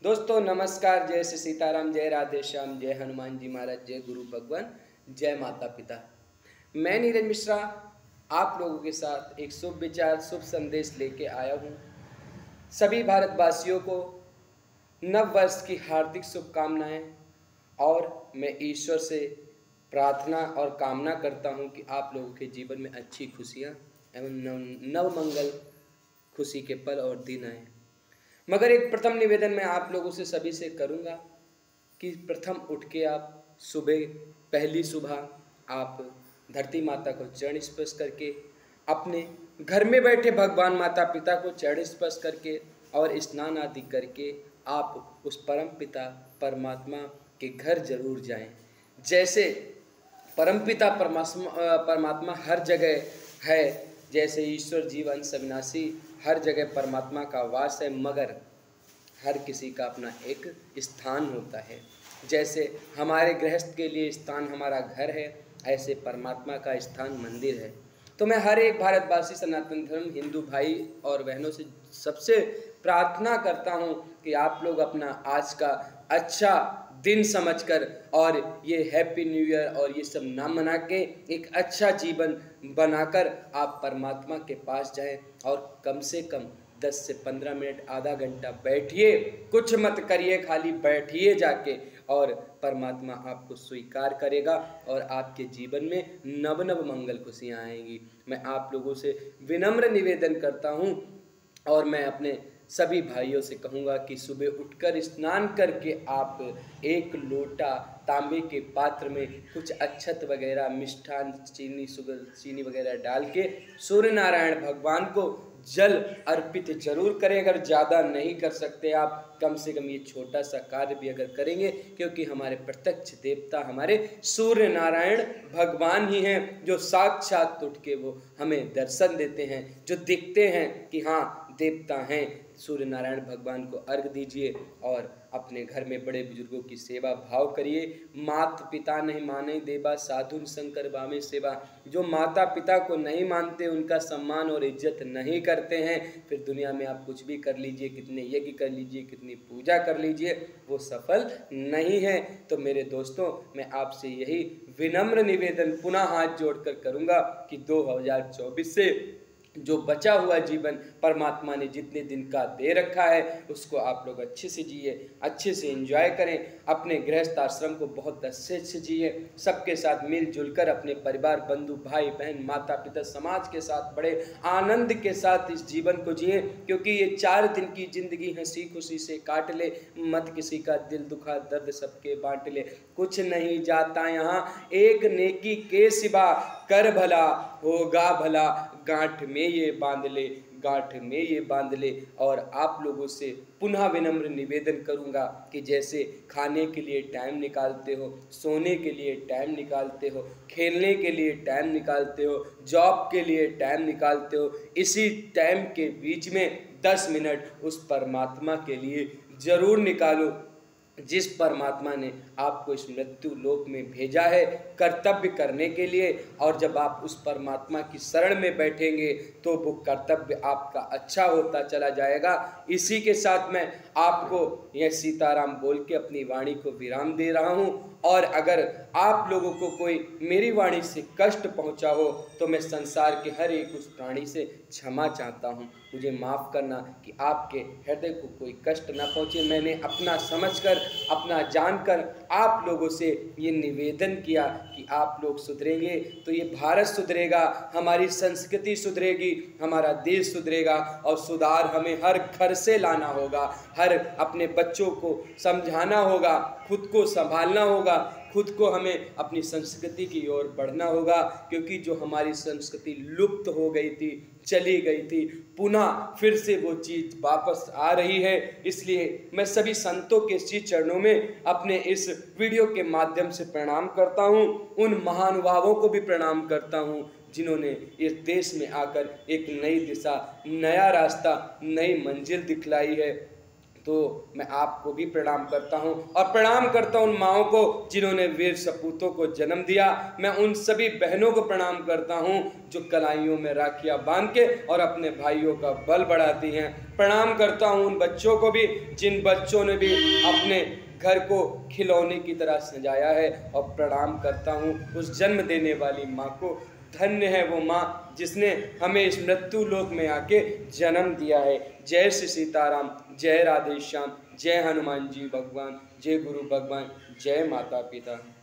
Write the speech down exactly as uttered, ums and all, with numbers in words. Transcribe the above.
दोस्तों नमस्कार, जय श्री सीताराम, जय राधे श्याम, जय हनुमान जी महाराज, जय गुरु भगवान, जय माता पिता। मैं नीरज मिश्रा आप लोगों के साथ एक शुभ विचार, शुभ संदेश लेके आया हूँ। सभी भारतवासियों को नव वर्ष की हार्दिक शुभकामनाएं और मैं ईश्वर से प्रार्थना और कामना करता हूँ कि आप लोगों के जीवन में अच्छी खुशियाँ एवं नव मंगल खुशी के पल और दिन आए। मगर एक प्रथम निवेदन मैं आप लोगों से सभी से करूंगा कि प्रथम उठ के आप सुबह पहली सुबह आप धरती माता को चरण स्पर्श करके अपने घर में बैठे भगवान माता पिता को चरण स्पर्श करके और स्नान आदि करके आप उस परम पिता परमात्मा के घर जरूर जाएं। जैसे परमपिता परमात्मा परमात्मा हर जगह है, जैसे ईश्वर जीवन अविनाशी हर जगह परमात्मा का वास है, मगर हर किसी का अपना एक स्थान होता है। जैसे हमारे गृहस्थ के लिए स्थान हमारा घर है, ऐसे परमात्मा का स्थान मंदिर है। तो मैं हर एक भारतवासी सनातन धर्म हिंदू भाई और बहनों से सबसे प्रार्थना करता हूँ कि आप लोग अपना आज का अच्छा दिन समझकर और ये हैप्पी न्यू ईयर और ये सब ना मना के एक अच्छा जीवन बनाकर आप परमात्मा के पास जाएं और कम से कम दस से पंद्रह मिनट आधा घंटा बैठिए, कुछ मत करिए, खाली बैठिए जाके, और परमात्मा आपको स्वीकार करेगा और आपके जीवन में नव नव मंगल खुशियाँ आएंगी। मैं आप लोगों से विनम्र निवेदन करता हूँ और मैं अपने सभी भाइयों से कहूँगा कि सुबह उठकर स्नान करके आप एक लोटा तांबे के पात्र में कुछ अक्षत वगैरह, मिष्ठान, चीनी, शुगर, चीनी वगैरह डाल के सूर्य नारायण भगवान को जल अर्पित जरूर करें। अगर ज़्यादा नहीं कर सकते आप, कम से कम ये छोटा सा कार्य भी अगर करेंगे, क्योंकि हमारे प्रत्यक्ष देवता हमारे सूर्य नारायण भगवान ही हैं, जो साक्षात उठ के वो हमें दर्शन देते हैं, जो दिखते हैं कि हाँ देवता हैं। सूर्य नारायण भगवान को अर्घ दीजिए और अपने घर में बड़े बुजुर्गों की सेवा भाव करिए। मात पिता नहीं माने देवा, साधुन शंकर बामे सेवा। जो माता पिता को नहीं मानते, उनका सम्मान और इज्जत नहीं करते हैं, फिर दुनिया में आप कुछ भी कर लीजिए, कितने यज्ञ कर लीजिए, कितनी पूजा कर लीजिए, वो सफल नहीं है। तो मेरे दोस्तों, मैं आपसे यही विनम्र निवेदन पुनः हाथ जोड़कर करूँगा कि दो हज़ार चौबीस से जो बचा हुआ जीवन परमात्मा ने जितने दिन का दे रखा है, उसको आप लोग अच्छे से जिए, अच्छे से एंजॉय करें। अपने गृहस्थ आश्रम को बहुत अच्छे से जिए, सबके साथ मिलजुल कर अपने परिवार, बंधु, भाई बहन, माता पिता, समाज के साथ बड़े आनंद के साथ इस जीवन को जिए, क्योंकि ये चार दिन की जिंदगी हंसी खुशी से काट ले, मत किसी का दिल दुखा, दर्द सबके बांट ले। कुछ नहीं जाता यहाँ एक नेकी के सिवा, कर भला होगा भला, गांठ में ये बांध ले, गांठ में ये बांध ले। और आप लोगों से पुनः विनम्र निवेदन करूंगा कि जैसे खाने के लिए टाइम निकालते हो, सोने के लिए टाइम निकालते हो, खेलने के लिए टाइम निकालते हो, जॉब के लिए टाइम निकालते हो, इसी टाइम के बीच में दस मिनट उस परमात्मा के लिए जरूर निकालो, जिस परमात्मा ने आपको इस मृत्यु लोक में भेजा है कर्तव्य करने के लिए। और जब आप उस परमात्मा की शरण में बैठेंगे तो वो कर्तव्य आपका अच्छा होता चला जाएगा। इसी के साथ मैं आपको यह सीताराम बोल के अपनी वाणी को विराम दे रहा हूँ। और अगर आप लोगों को कोई मेरी वाणी से कष्ट पहुँचा हो तो मैं संसार के हर एक उस प्राणी से क्षमा चाहता हूँ। मुझे माफ़ करना कि आपके हृदय को कोई कष्ट ना पहुँचे। मैंने अपना समझकर, अपना जानकर आप लोगों से ये निवेदन किया कि आप लोग सुधरेंगे तो ये भारत सुधरेगा, हमारी संस्कृति सुधरेगी, हमारा देश सुधरेगा। और सुधार हमें हर घर से लाना होगा, हर अपने बच्चों को समझाना होगा, खुद को संभालना होगा, खुद को हमें अपनी संस्कृति की ओर बढ़ना होगा। क्योंकि जो हमारी संस्कृति लुप्त हो गई थी, चली गई थी, पुनः फिर से वो चीज़ वापस आ रही है। इसलिए मैं सभी संतों के श्री चरणों में अपने इस वीडियो के माध्यम से प्रणाम करता हूँ। उन महानुभावों को भी प्रणाम करता हूँ जिन्होंने इस देश में आकर एक नई दिशा, नया रास्ता, नई मंजिल दिखलाई है। तो मैं आपको भी प्रणाम करता हूं और प्रणाम करता हूं उन माओं को जिन्होंने वीर सपूतों को जन्म दिया। मैं उन सभी बहनों को प्रणाम करता हूं जो कलाइयों में राखियां बांध के और अपने भाइयों का बल बढ़ाती हैं। प्रणाम करता हूं उन बच्चों को भी जिन बच्चों ने भी अपने घर को खिलौने की तरह सजाया है, और प्रणाम करता हूं उस जन्म देने वाली माँ को। धन्य है वो माँ जिसने हमें इस मृत्यु लोक में आके जन्म दिया है। जय श्री सीताराम, जय राधे श्याम, जय हनुमान जी भगवान, जय गुरु भगवान, जय माता पिता।